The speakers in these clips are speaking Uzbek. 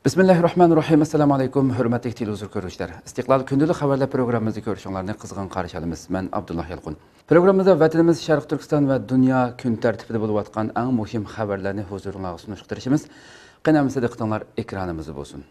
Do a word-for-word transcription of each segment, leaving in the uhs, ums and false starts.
Bismillahirrahmanirrahim. Assalamu alaykum. Hürmetli televizyon görüşler. İstiklal Gündüzlük Haberler programımızı görüşünlerini kızgın karşılamız. Ben Abdullah Yalqun. Programımızda vatanımız Şarkı Türkistan ve dünya gün tertibinde bulup atkan en mühim haberlerini huzuruna sunuşturuşumuz. Qanamızda diqqatinglar ekranımızı bolsun.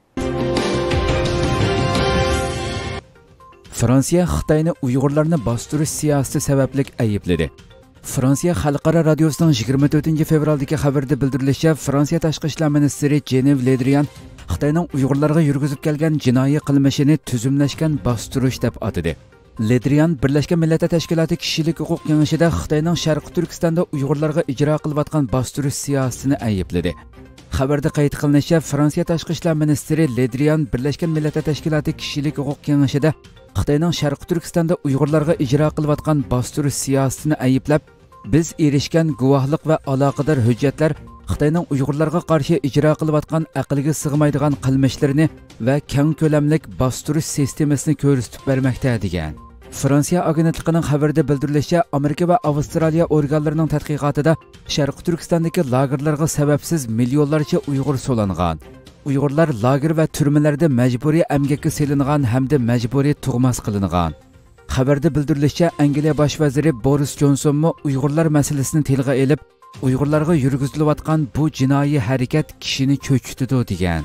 Fransiya Xitoyni Uyg'urlarni bostirish siyosati sababli aybladi. Fransiya Xalqaro radiosuning yigirma to'rtinchi fevraldagi xabarda bildirilishicha, Fransiya tashqi ishlar ministri Jenev Le Drian Xitoyning Uyg'urlarga yurgizib kelgan jinoiy qilmishini tuzumlashgan bostirish deb atadi. Le Drian Birlashgan Millatlar Tashkiloti kishilik huquq kengashida Xitoyning Sharqi Turkistonda Uyg'urlarga ijro qilayotgan bostirish siyosatini aybladi. Xabarda qayd qilinishicha, Fransiya tashqi ishlar ministri Le Drian Birlashgan Millatlar Tashkiloti kishilik huquq kengashida Xitoyning Sharqi Turkistonda Uyg'urlarga ijro qilayotgan bostirish siyosatini ayblab, biz erishgan guvohlik va aloqador hujjatlar Xitoyning Uyg'urlarga qarshi ijro qilayotgan aqlga sig'maydigan qilmishlarini va keng ko'lamlik bostirish sistemasini ko'rsatib bermoqda degan. Fransiya agentligining xabarida bildirilishicha, Amerika va Avstraliya organlarining tadqiqotida Sharqi Turkistondagi lagerlarga sababsiz millionlarcha Uyg'ur so'langan. Uyg'urlar lager va turmalarda majburiy emgakka selingan hamda majburiy tug'mas qilingan. Xabarda bildirilishicha, Angliya bosh vaziri Boris Jonsonmi Uyg'urlar masalasini tilga olib, Uyg'urlarga yurgizilayotgan bu jinoiy harakat kishini cho'chitdi degan.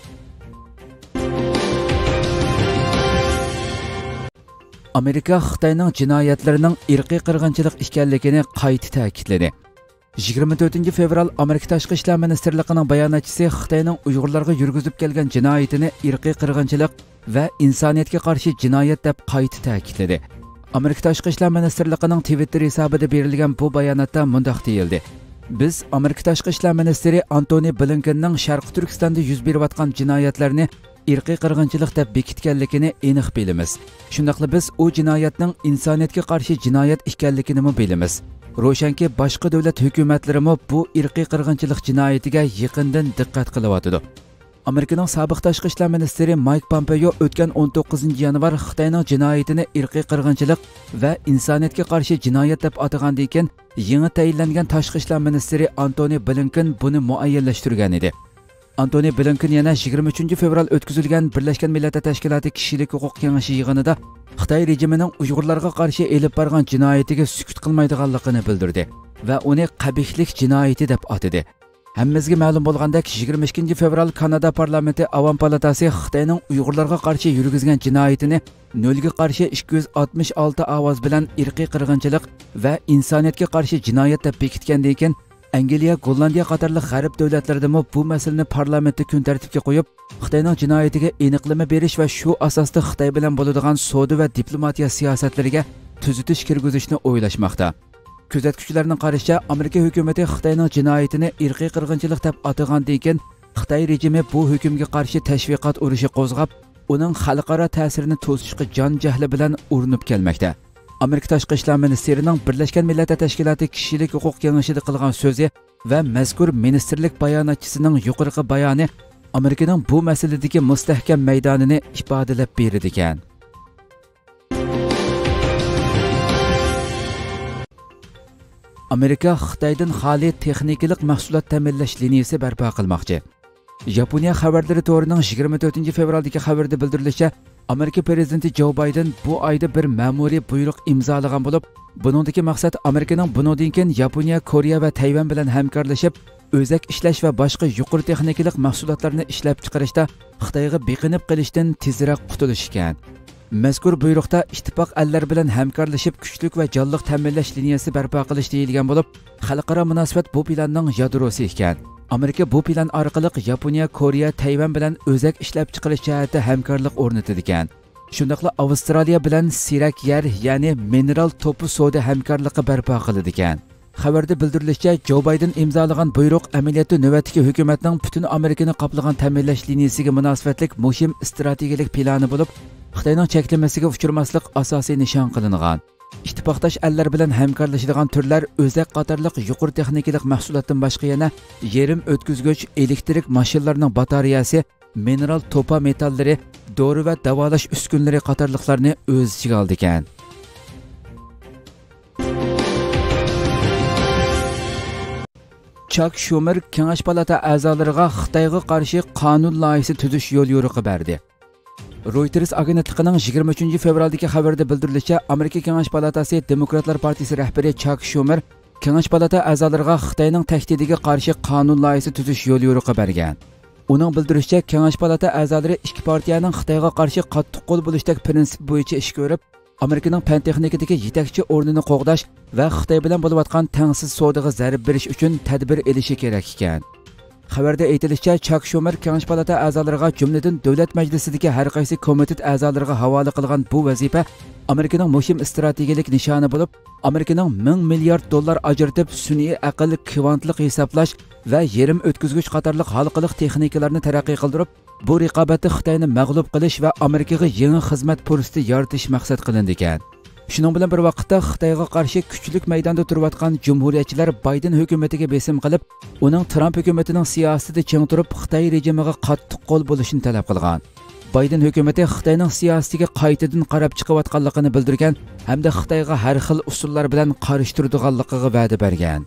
Amerika Xitoyning jinoyatlarining irqiy qirg'inchilik ekanligini qayta ta'kidladi. yigirma to'rtinchi fevral Amerika Tashqi ishlar ministrligining bayonotchisi Xitoyning Uyg'urlarga yurgizib kelgan jinoyatini irqiy qirg'inchilik va insoniyatga qarshi jinoyat deb qayta ta'kidladi. Amerika Tashqi ishlar ministrligining Twitter hisobida berilgan bu bayonotda mundaq deyildi: Biz Amerika Tashqi ishlar ministri Antony Blinkenning Sharqi Turkistonda yuz berayotgan jinoyatlarni irqiy qirg'inchilik deb bekitganligini aniq bilamiz. Shundaqla biz u jinoyatning insoniyatga qarshi jinoyat ekanligini bilamiz. Ro'shanki boshqa davlat hukumatlari bu irqiy qirg'inchilik jinoyatiga yaqindan diqqat qilyapti. Amerikaning sobiq tashqi ishlar ministri Mike Pompeo o'tgan o'n to'qqizinchi yanvar Xitoyning jinoyatini irqiy qirg'inchilik va insoniyatga qarshi jinoyat deb atagandan keyin yangi tayinlangan tashqi ishlar ministri Antony Blinken buni muayyanlashtirgan edi. Antony Blinken yana yigirma uchinchi fevral o'tkazilgan Birlashgan Millatlar Tashkiloti kishilik huquq kengashi yig'inida Xitoy rejimining Uyg'urlarga qarshi elib borgan jinoyatiga sukut qilmaydiganligini bildirdi va uni qabihlik jinoyati deb atadi. Hammamizga ma'lum bo'lgandek, yigirma ikkinchi fevral Kanada parlamenti Avam palatasi Xitoyning Uyg'urlarga qarshi yurgizgan jinoyatini nolga qarshi ikki yuz oltmish olti ovoz bilan irqiy qirg'inchilik va insoniyatga qarshi jinoyat deb bekitgandan keyin Angliya, Gollandiya qatorli g'arb davlatlarida bu masalani parlamentda kun tartibga qo'yib, Xitoyning jinoyatiga aniqlama berish va shu asosda Xitoy bilan bo'ladigan savdo va diplomatiya siyosatlariga tuzitish kirgizishni o'ylashmoqda. Kuzatuvchilarning qarashicha, Amerika hukumati Xitoyning jinoyatini irqiy qirg'inchilik deb atagandan keyin Xitoy rejimi bu hukmga qarshi tashviqot urushi qo'zg'ab, uning xalqaro ta'sirini to'sishga jon jahli bilan urinib kelmoqda. Amerika Tashqi ishlar ministrining Birlashgan Millatlar Tashkiloti kishilik huquq kengashida qilgan so'zi va mazkur ministrlik bayonotchisining yuqorqi bayoni Amerikaning bu masaladagi mustahkam maydonini ifodalab berdi ekan. Amerika Xitoydan xoli texnikalik mahsulot ta'minlash liniyasi barpo qilmoqchi. Yaponiya xabarlari to'rining yigirma to'rtinchi fevraldagi xabarda bildirilishicha, Amerika prezidenti Joe Biden bu oyda bir ma'muriy buyruq imzolagan bo'lib, buningdagi maqsad Amerikaning bundan keyin Yaponiya, Koreya va Tayvan bilan hamkorlashib, o'zak ishlash va boshqa yuqori texnikalik mahsulotlarni ishlab chiqarishda Xitoyga beqinib qilishdan tezroq qutulish ekan. Mazkur buyruqda ittifoq allar bilan hamkorlashib kuchlik va jonliq ta'minlash liniyasi barpo qilish deyilgan bo'lib, xalqaro munosabat bu planning yadrosi ekan. Amerika bu plan orqali Yaponiya, Koreya, Tayvan bilan o'zak ishlab chiqarish jihatida hamkorlik o'rnatadi ekan. Shundaqla Avstraliya bilan sirak yer, ya'ni mineral to'pi savdo hamkorligi barpo qiladi ekan. Xabarda bildirilishicha, Joe Biden imzolagan buyruq amaliyotda navbatdagi hukumatning butun Amerikani qoplagan ta'minlash liniyasiga munosabatlik muhim strategik plani bo'lib, Xitoyning cheklamasiga uchirmaslik asosiy nishon qilingan. İttifaqdosh allar bilan hamkorlashadigan turlar o'zak qatorliq yuqori texnikalik mahsulotdan boshqa yana yerim o'tkazgich, elektrik mashinalarining batareyasi, mineral to'pa metallari, dori va davolash uskunalari qatorliqlarni o'z ichiga oldi ekan. Chuck Schumer Kengash palata a'zolariga Xitoyga qarshi qonun loyihasi tuzish yo'l yo'riqi berdi. Reuters agentligining yigirma uchinchi fevraldagi xabarida bildirilishicha, Amerika Kengash palatasi Demokratlar partiyasi rahbari Chuck Schumer Kengash palata a'zolariga Xitoyning tahdidiga qarshi qonun loyihasi tuzish yo'l yo'riqi bergan. Uning bildirishicha, Kengash palata a'zolari ikki partiyaning Xitoyga qarshi qattiq qo'l bo'lishdagi prinsip bo'yicha ish ko'rib, Amerikaning fan texnikadagi yetakchi o'rnini qo'g'dash va Xitoy bilan bo'layotgan tengsiz savdoga zarb berish uchun tadbir elishi kerak ekan. Xabarda aytilishicha, Chuck Schumer Kengash palata a'zolariga, jumladan davlat majlisidagi har qaysi komitet a'zolariga havola qilgan bu vazifa Amerikaning muhim strategik nishoni bo'lib, Amerikaning ming milliard dollar ajratib sun'iy aql, kvantlik hisoblash va yerim o'tkazgich qatorliq xalqiliq texnikalarni taraqqiy qildirib, bu raqobatda Xitoyni mag'lub qilish va Amerikaga yangi xizmat fursati yaratish maqsad qilindi ekan. Shuning bilan bir vaqtda Xitoyga qarshi kuchlik maydonda turayotgan jumhuriyatchilar Bayden hukumatiga besim qilib, uning Trump hukumatining siyosatida ching turib, Xitoy rejimiga qattiq qo'l bo'lishini talab qilgan. Bayden hukumati Xitoyning siyosatiga qaytadan qarab chiqayotganligini bildirgan hamda Xitoyga har xil usullar bilan qarshi turadiganligiga va'da bergan.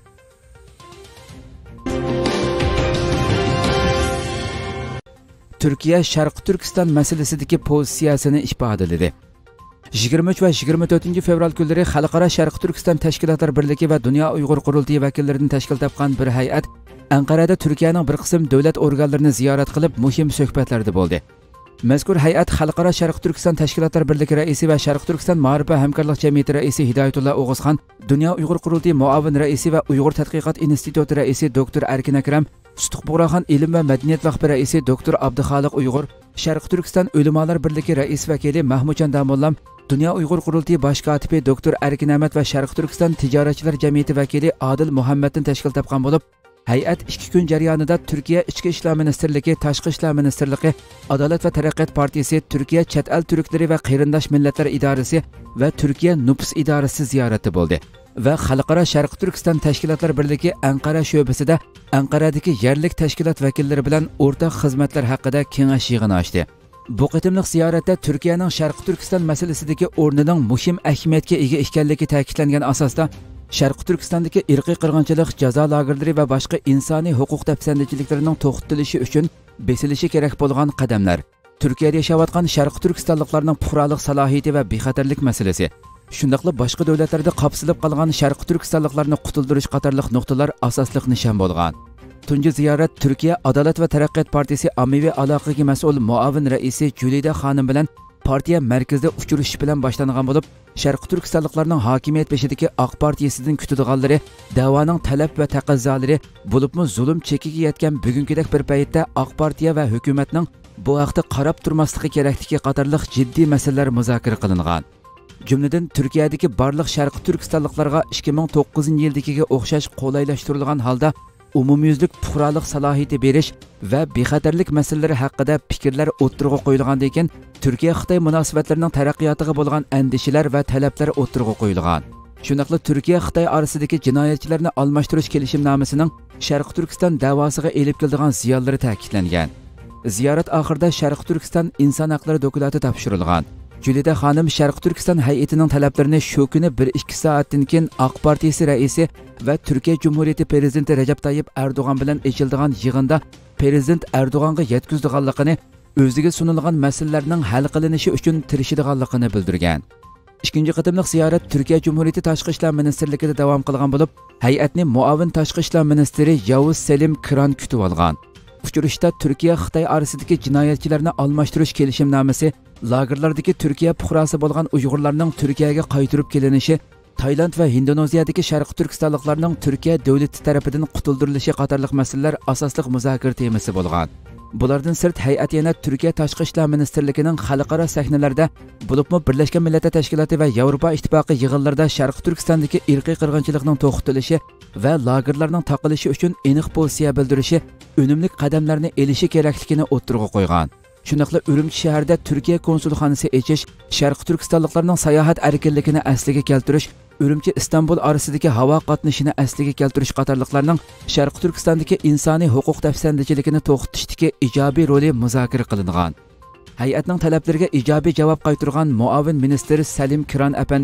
Turkiya Sharq Turkiston masalasidagi pozitsiyasini ifodaladi. yigirma uch va yigirma to'rtinchi fevral kunlari Xalqaro Sharq Turkiston Tashkilotlar Birligi va Dunyo Uyg'ur qurultiyi vakillaridan tashkil topgan bir hay'at Anqarada Turkiyaning bir qism davlat organlarini ziyorat qilib, muhim suhbatlarda bo'ldi. Mazkur hay'at Xalqaro Sharq Turkiston Tashkilotlar Birligi raisi va Sharq Turkiston Ma'rifa hamkorlik jamiyati raisi Hidoyatullo O'g'izxon, Dunyo Uyg'ur qurultiyi muavin raisi va Uyg'ur tadqiqot instituti raisi doktor Erkin Akram, Sutuq Buğraxon ilm va madaniyat vaqti raisi doktor Abduxoliq Uyg'ur, Sharq Turkiston ulamolar birligi rais vakili Mahmudjon Damollam, Dunyo Uyg'ur qurultiyi bosh kotibi doktor Erkin Ahmad va Sharq Turkiston tijoratchilar jamiyati vakili Adil Muhammaddan tashkil topgan bo'lib, hay'at ikki kun jarayonida Turkiya Ichki ishlar ministrligi, Tashqi ishlar ministrligi, Adolat va taraqqiyot partiyasi, Turkiya chet el turklari va qarindosh millatlar idorasi va Turkiya nufus idorasi ziyorati bo'ldi va Xalqaro Sharq Turkiston Tashkilotlar Birligi Anqara sho'basida Anqaradagi yerlik tashkilot vakillari bilan o'rtaq xizmatlar haqida kengash yig'ini ochdi. Bu qitimliq ziyoratda Turkiyaning Sharq Turkiston masalasidagi o'rnining muhim ahamiyatga ega ekanligi ta'kidlangan asosda Sharq Turkistondagi irqiy qirg'inchilik, jazo lagerlari va boshqa insoniy huquq tafsandachiliklarining to'xtatilishi uchun besilishi kerak bo'lgan qadamlar, Turkiyada yashayotgan Sharq Turkistonliklarning fuqarolik salohiyati va bexatarlik masalasi, shundaqla boshqa davlatlarda qapsilib qolgan Sharq Turkistonliklarni qutuldirish qatorliq nuqtalar asosliq nishon bo'lgan. Tunji ziyorat Turkiya Adolat va taraqqiyot partiyasi ommaviy aloqaga mas'ul muavin raisi Julida xonim bilan partiya markazida uchrashish bilan boshlangan bo'lib, Sharq Turkistonliklarning hokimiyat beshidagi Oq partiyasidan kutadiganlari, da'voning talab va taqozzolari, bo'libmi zulm chekiga yetgan bugungidek bir paytda Oq partiya va hukumatning bu haqda qarab turmasligi kerakligi qatorliq jiddiy masalalar muzokara qilingan. Jumladan Turkiyadagi barliq Sharq Turkistonliklarga ikki ming to'qqizinchi yildagiga o'xshash qo'laylashtirilgan holda umumyuzlik fuqarolik salohiyati berish va bexatarlik masalalari haqida fikrlar o'ttirg'a qo'yilgandan keyin Turkiya Xitoy munosabatlarining taraqqiyotiga bo'lgan andishalar va talablar o'ttirg'a qo'yilgan. Shundaqla Turkiya Xitoy orasidagi jinoyatchilarni almashtirish kelishimnomasining Sharq Turkiston da'vosiga elib keladigan ziyonlari ta'kidlangan. Ziyorat oxirida Sharq Turkiston inson haqlari dokumenti topshirilgan. Julida xonim Sharq Turkiston hay'atining talablarini shu kuni bir ikki soatdan keyin Oq partiyasi raisi va Turkiya Jumhuriyati prezidenti Rajab Tayyip Erdo'g'an bilan echildigan yig'inda prezident Erdo'g'anga yetkazdiganligini, o'ziga sunilgan masalalarning hal qilinishi uchun tirishadiganligini bildirgan. Ikkinchi qatimliq ziyorat Turkiya Jumhuriyati Tashqi ishlar ministrligida davom qilgan bo'lib, hay'atni muavin tashqi ishlar ministri Yavuz Selim Kiran kutib olgan. Uchrashda Turkiya Xitoy orasidagi jinoyatchilarni almashtirish kelishimnomasi, lagerlardagi Turkiya fuqarosi bo'lgan Uyg'urlarning Turkiyaga qaytarib kelinishi, Tayland va Indoneziyadagi Sharq Turkistonliklarning Turkiya davlati tomonidan qutuldirilishi qatorliq masalalar asosliq muzokara temasi bo'lgan. Bulardan sirt hay'at yana Turkiya Tashqi ishlar ministrligining xalqaro sahnalarda, bo'libmi Birlashgan Millatlar Tashkiloti va Yevropa Ittifoqi yig'inlarida Sharq Turkistondagi irqiy qirg'inchilikning to'xtatilishi va lagerlarning taqilishi uchun aniq pozitsiya bildirishi, unumli qadamlarni elishi kerakligini o'ttirg'a qo'ygan. Shundaqla Urumchi shahrida Turkiya konsulxonasi echish, Sharq Turkistonliklarning sayohat erkinligini asliga keltirish, Urumchi Istanbul orasidagi havo qatnashini asliga keltirish qatorliqlarning Sharq Turkistondagi insoniy huquq tafsandichiligini to'xtatishdagi ijobiy roli muzokara qilingan. Hay'atning talablariga ijobiy javob qaytargan muavin ministr Salim Kiran apandi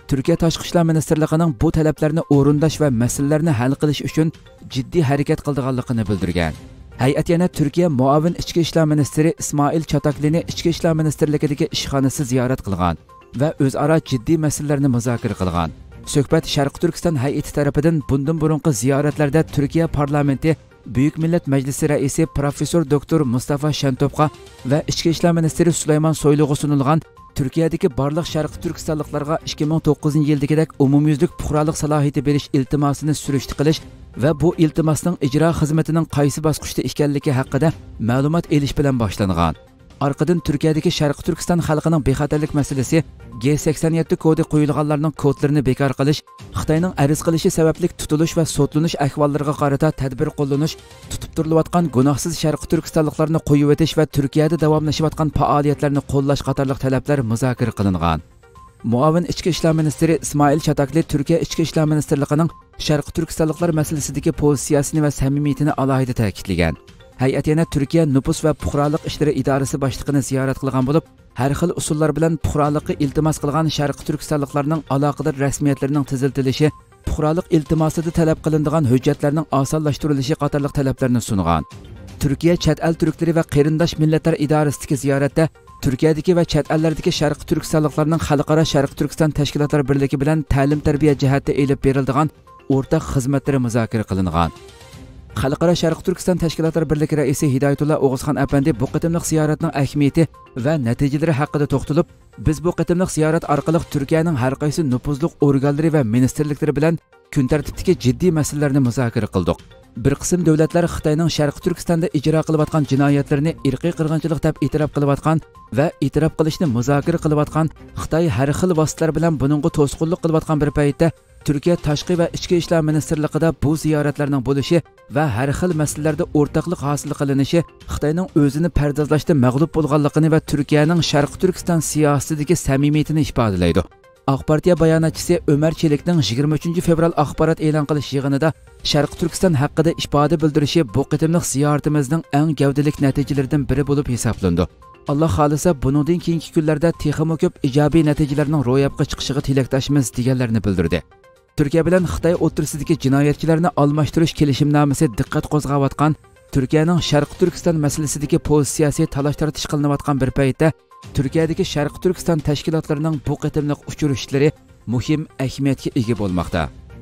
Türkiye Tashqi ishlar ministrligining bu talablarni o'rindash va masalalarni hal qilish uchun jiddiy harakat qilganligini bildirgan. Hay'at yana Turkiya muavin ichki ishlar ministri Ismoil Chataklini ichki ishlar ministrligidagi ishxonasi ziyorat qilgan va o'zaro jiddiy masalalarni muzokara qilgan. Suhbat Sharq Turkiston hay'ati tomonidan bundan burungi ziyoratlarda Turkiya parlamenti Buyuk Millat Majlisi raisi professor doktor Mustafa Shantopga va ichki ishlar ministri Sulaymon Soyluga sunilgan Turkiyadagi barliq Sharq Turkistonliklarga ikki ming to'qqizinchi yildagidek umumyuzlik fuqarolik salohiyati berish iltimosini surishti qilish va bu iltimosning ijro xizmatining qaysi bosqichda ekanligi haqida ma'lumot elish bilan boshlangan. Arqadan Turkiyadagi Sharq Turkiston xalqining bexatarlik masalasi G sakson yetti kodi qo'yilganlarning kodlarini bekor qilish, Xitoyning arz qilishi sababli tutilish va sotlanish ahvollariga qarata tadbir qo'llanish, tutib turilayotgan gunohsiz Sharq Turkistonliklarni qo'yib o'tish va Turkiyada davomlashayotgan faoliyatlarni qo'llash qatorliq talablar muzokara qilingan. Muavin ichki ishlar ministri Ismoil Chatakli Turkiya ichki ishlar ministrligining Sharq Turkistonliklar masalasidagi pozitsiyasini va samimiyatini alohida ta'kidlagan. Hay'at yana Turkiya nupus va fuqarolik ishlari idorasi boshlig'ini ziyorat qilgan bo'lib, har xil usullar bilan fuqarolikka iltimos qilgan Sharq Turkistonliklarning aloqador rasmiyatlarining tiziltilishi, fuqarolik iltimosida talab qilinadigan hujjatlarning osonlashtirilishi qatorliq talablarni sungan. Turkiya chet el turklari va qarindosh millatlar idorasidagi ziyoratda Turkiyadagi va chet ellardagi Sharq Turkistonliklarning xalqaro Sharq Turkiston tashkilotlari birligi bilan ta'lim-tarbiya jihatda elib beriladigan o'rtaq xizmatlari muzokara qilingan. Xalqaro Sharq Turkiston tashkilotlari birligi raisi Hidoyatullo O'g'izxon apandi bu qitimliq ziyoratning ahamiyati va natijalari haqida to'xtalib, biz bu qitimliq ziyorat orqali Turkiyaning har qaysi nufuzli organlari va ministrliklari bilan kun tartibdagi jiddiy masalalarni muzokara qildik. Bir qism davlatlar Xitoyning Sharq Turkistonda ijro qilayotgan jinoyatlarini irqiy qirg'inchilik deb e'tirof qilayotgan va e'tirof qilishni muzokara qilayotgan, Xitoy har xil vositalar bilan buningga to'sqinlik qilayotgan bir paytda Turkiya Tashqi va Ichki ishlar ministrligida bu ziyoratlarning bo'lishi va har xil masalalarda o'rtoqlik hosil qilinishi Xitoyning o'zini pardozlashda mag'lub bo'lganligini va Turkiyaning Sharq Turkiston siyosatidagi samimiyatini ifodalaydi. Oq partiya bayonotchisi Ömer Çelikning yigirma uchinchi fevral axborot e'lon qilish yig'inida Sharq Turkiston haqida ifoda bildirishi bu qitimliq ziyoratimizning eng gavdalik natijalaridan biri bo'lib hisoblandi. Alloh xolisa buningdan keyingi kunlarda texmo ko'p ijobiy natijalarning ro'yobga chiqishiga tilakdoshmiz deganlarni bildirdi. Turkiya bilan Xitoy o'rtasidagi jinoyatchilarni almashtirish kelishimnomasi diqqat qo'zg'ayotgan, Turkiyaning Sharq Turkiston masalasidagi pozitsiyasi talash-tartish qilinayotgan bir paytda Turkiyadagi Sharq Turkiston tashkilotlarining bu qitimliq uchurishlari muhim ahamiyatga ega bo'lmoqda.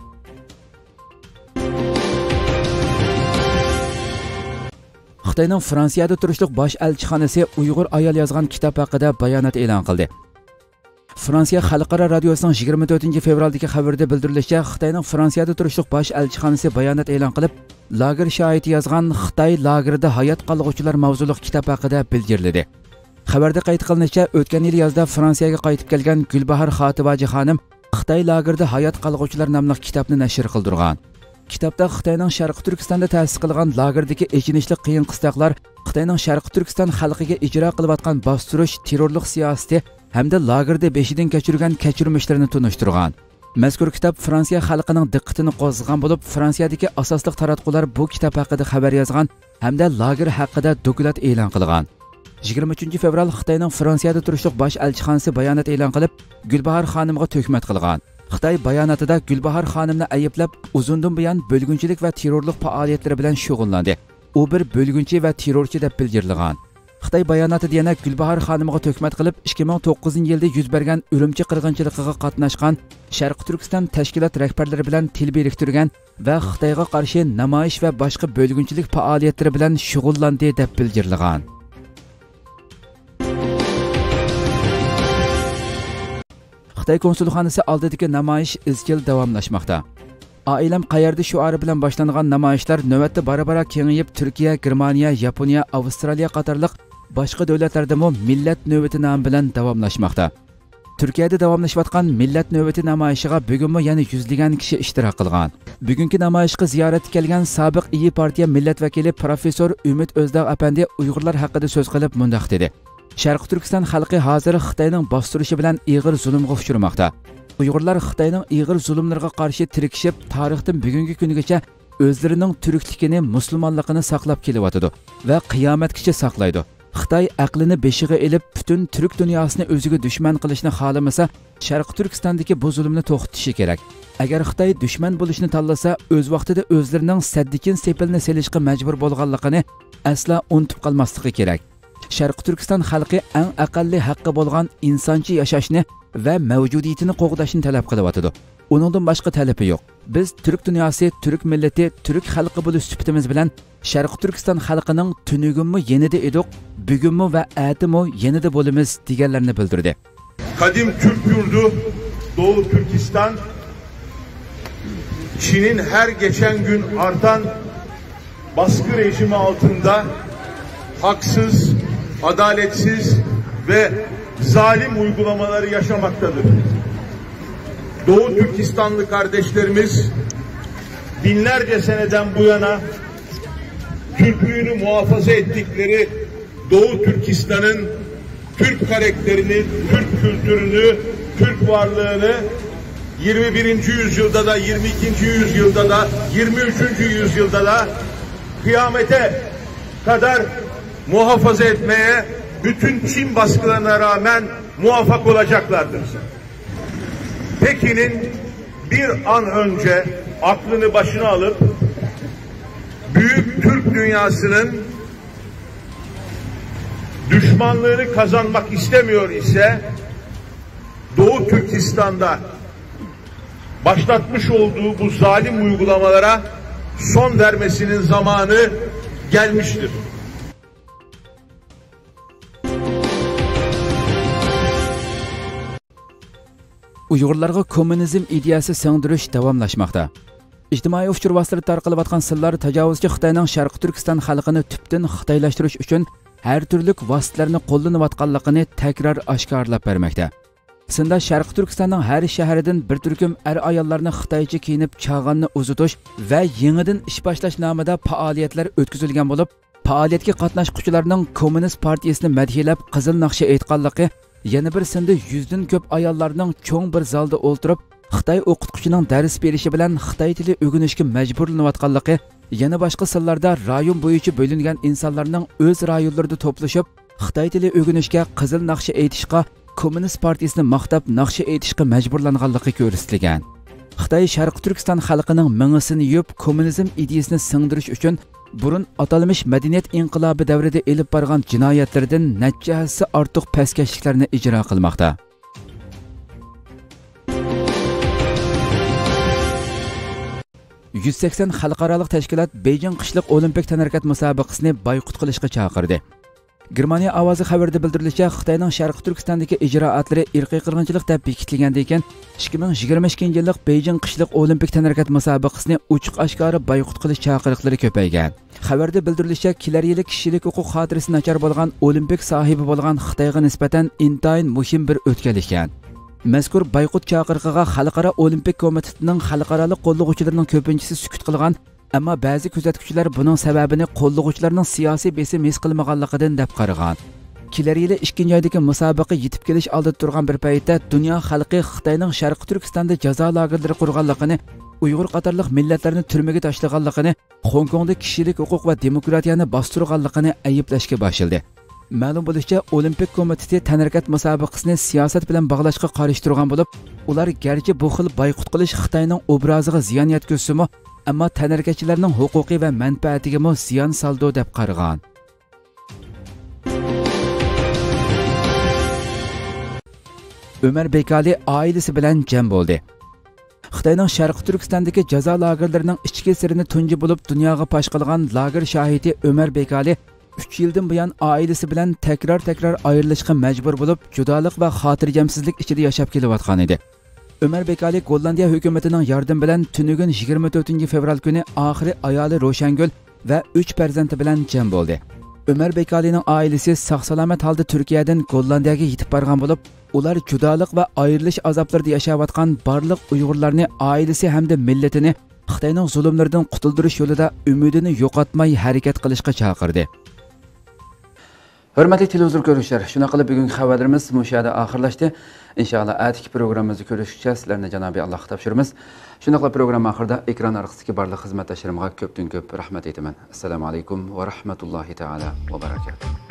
Xitoyning Fransiyada turishliq bosh elchixonasi Uyg'ur ayol yozgan kitob haqida bayonot e'lon qildi. Fransiya Xalqaro radiosining yigirma to'rtinchi fevraldagi xabarida bildirilishicha, Xitoyning Fransiyada turishliq bosh elchixonasi bayonot e'lon qilib, lager shoidi yozgan Xitoy lagerida hayot qolg'uvchilar mavzuliq kitob haqida bildirildi. Xabarda qayd qilinishicha, o'tgan yil yozda Fransiyaga qaytib kelgan Gulbahor Xotibaji xonim Xitoy lagerida hayot qolg'uvchilar nomli kitobni nashr qildirgan. Kitobda Xitoyning Sharq Turkistonda ta'sis qilgan lagerdagi echinishli qiyin qistoqlar, Xitoyning Sharq Turkiston xalqiga ijro qilayotgan bostirish, terrorlik siyosati hamda lagerda beshidan kechirgan kechirmishlarini tunishtirgan. Mazkur kitob Fransiya xalqining diqqatini qo'zg'agan bo'lib, Fransiyadagi asosli taratqular bu kitob haqida xabar yozgan hamda lager haqida dokument e'lon qilgan. yigirma uchinchi fevral Xitoyning Fransiyada turishliq bosh elchixonasi bayonot e'lon qilib, Gulbahor xonimga tuhmat qilgan. Xitoy bayonotida Gulbahor xonimni ayblab, uzundan buyon bo'lgunchilik va terrorlik faoliyatlari bilan shug'ullandi. U bir bo'lgunchi va terrorchi deb bildirilgan. Xitoy bayonotida yana Gulbahor xonimga tuhmat qilib, ikki ming to'qqizinchi yilda yuz bergan Urumchi qirg'inchiligiga qatnashgan Sharq Turkiston tashkilot rahbarlari bilan til biriktirgan va Xitoyga qarshi namoyish va boshqa bo'lgunchilik faoliyatlari bilan shug'ullandi deb bildirilgan. Xitoy konsulxonasi oldidagi namoyish izchil davomlashmoqda. Oilam qayerda shuari bilan boshlangan namoyishlar navbatda bora-bora kengayib, Turkiya, Germaniya, Yaponiya, Avstraliya qatorliq boshqa davlatlarda ham millat navbati nomi bilan davomlashmoqda. Turkiyada davomlashayotgan millat navbati namoyishiga bugunmi yana yuzlagan kishi ishtirok qilgan. Bugungi namoyishga ziyoratga kelgan sobiq İYİ partiya millat vakili professor Umid O'zdağ apandi Uyg'urlar haqida so'z qilib mundaq dedi. Sharq Turkiston xalqi hozir Xitoyning bostirishi bilan ig'ir zulmga uchramoqda. Uyg'urlar Xitoyning ig'ir zulmlariga qarshi tirkishib, tarixdan bugungi kungacha o'zlarining turkligini, musulmonligini saqlab kelyotdi va qiyomatgacha saqlaydi. Xitoy aqlini beshiga elib, butun Türk dunyosini o'ziga dushman qilishni xohlamasa, Sharqi Turkistondagi bu zulmni to'xtatishi kerak. Agar Xitoy dushman bo'lishni tanlasa, o'z vaqtida o'zlarining saddikin sepilni selishga majbur bo'lganligini asla unutib qolmasligi kerak. Sharqi Turkiston xalqi eng aqalli haqqi bo'lgan insoncha yashashni va mavjudiyatini qo'g'dashni talab qilyotidi. Uningdan boshqa talabi yo'q. Biz Türk dunyosi, Türk millati, Türk xalqi bo'lish sifatimiz bilan Sharqi Turkiston xalqining tunugimmi yenida ediq, bugunmi va atimi yenida bo'lamiz deganlarni bildirdi. Kadim Türk yurdu Doğu Türkistan, Çin'in her geçen gün artan baskı rejimi altında haksız, adaletsiz ve zalim uygulamaları yaşamaktadır. Doğu Türkistanlı kardeşlerimiz binlerce seneden bu yana Türklüğünü muhafaza ettikleri Doğu Türkistan'ın Türk karakterini, Türk kültürünü, Türk varlığını yirmi birinci yüzyılda da, yirmi ikinci yüzyılda da, yirmi üçüncü yüzyılda da kıyamete kadar muhafaza etmeye bütün Çin baskılarına rağmen muvaffak olacaklardır. Pekin'in bir an önce aklını başına alıp büyük Türk dünyasının düşmanlığını kazanmak istemiyor ise Doğu Türkistan'da başlatmış olduğu bu zalim uygulamalara son vermesinin zamanı gelmiştir. Uyg'urlarga kommunizm ideyasi singdirish davomlashmoqda. İctimai uchur vositalarida tarqalayotgan sirlar tajovuzchi Xitoyning Sharqi Turkiston xalqini tubdan xitoylashtirish uchun har turli vositalarni qo'llanayotganligini takror oshkorlab bermoqda. Sında Sharqi Turkistonning har shahridan bir turkum er ayollarni Xitoycha kiyinib chag'anni uzitish va yangidan ish boshlash nomida faoliyatlar o'tkazilgan bo'lib, faoliyatga qatnashuvchilarning Kommunist partiyasini madhiyalab qizil naqsha aytganligi, yana bir sında yuzdan ko'p ayollarning cho'ng bir zalda o'ltirib Xitoy o'qituvchining dars berishi bilan Xitoy tili o'rganishga majburlanayotganligi, yana boshqa sillarda rayon bo'yicha bo'lingan insonlarning o'z rayonlarida to'plashib Xitoy tili o'rganishga qizil naqsha aytishga, Kommunist partiyasini maqtab naqsha aytishga majburlanganligi ko'rsatilgan. Xitoy Sharqi Turkiston xalqining mingisini yub kommunizm ideyasini singdirish uchun burun atalmış madaniyat inqilobi davrida elib borgan jinoyatlardan necha hassa ortiq paskashliklarni ijro qilmoqda. yuz sakson xalqaro tashkilot Beijing qishliq olimpik tanarakat musobaqasini boykot qilishga chaqirdi. Germaniya ovozi xabarida bildirilishicha, Xitoyning Sharqi Turkistondagi ijroatlari irqiy qirg'inchilik deb bekitlangandan keyin ikki ming yigirma ikkinchi yillik Beijing qishliq olimpik tanarakat musobaqasini ochiq oshkora boykot qilish chaqiriqlari ko'paygan. Xabarda bildirilishicha, kelar yili kishilik huquq xotirasi nachar bo'lgan olimpik sohibi bo'lgan Xitoyga nisbatan intayin muhim bir o'tganlik ekan. Mazkur boykot chaqiriqiga Xalqaro olimpik komitetining xalqaro qo'llovchilarining ko'pinchisi sukut qilgan, ammo ba'zi kuzatuvchilar buning sababini qo'llovchilarning siyosiy besim his qilmaganligidan deb qaragan. Kelar yili ikkinchi oydagi musobaqa yetib kelish oldida turgan bir paytda dunyo xalqi Xitoyning Sharqi Turkistonda jazo lagerlari qurganligini, Uyg'ur qatorliq millatlarni turmaga tashlaganligini, Hong Kongda kishilik huquq va demokratiyani bostirganligini ayblashga boshladi. Ma'lum bo'lishicha, Olimpik komiteti tanarakat musobaqasini siyosat bilan bog'lashga qarshi turgan bo'lib, ular garchi bu xil boykot qilish Xitoyning obraziga ziyon yetkazsa-mu, ammo tanarakachilarning huquqiy va manfaatiga mo ziyon soldi deb qaragan. Ömer Bekali oilasi bilan jam bo'ldi. Xitoyning Sharqi Turkistondagi jazo lagerlarining ichki sirini tunji bo'lib dunyoga pash qilgan lager shohidi Ömer Bekali uch yildan buyon oilasi bilan takror-takror ayrilishga majbur bo'lib, judolik va xotirjamsizlik ichida yashab kelayotgan edi. Ömer Bekali Gollandiya hukumatining yordami bilan tunugun yigirma to'rtinchi fevral kuni oxiri ayoli Roshangul va uch farzandi bilan jam bo'ldi. Ömer Bekalining oilasi sog'-salomat holda Turkiyadan Gollandiyaga yetib borgan bo'lib, ular judolik va ayrilish azoblarida yashayotgan barliq Uyg'urlarni, oilasi hamda millatini Xitoyning zulmlaridan qutuldirish yo'lida umidini yo'qotmay harakat qilishga chaqirdi. Hurmatli televizor ko'ruvchilar, shuna qilib bugungi xabarlarimiz mushada oxirlashdi. Inshaalloh atiki programmamizni ko'rishgacha sizlarni Janobi Allohga topshiramiz. Shuna qilib program oxirida ekran orqasidagi barliq xizmatdoshlarimga ko'pdan ko'p rahmat aytaman. Assalomu alaykum va rahmatullohi taala va barakatuh.